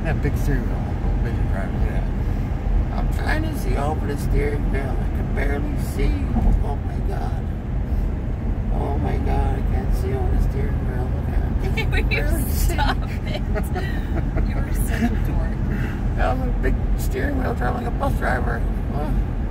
That big steering wheel. When you're driving, yeah. I'm trying to see over the steering wheel. I can barely see. Oh my god. Oh my god, I can't see over the steering wheel. Stop it. You were such a dork. That was a big steering wheel driving like a bus driver. Oh.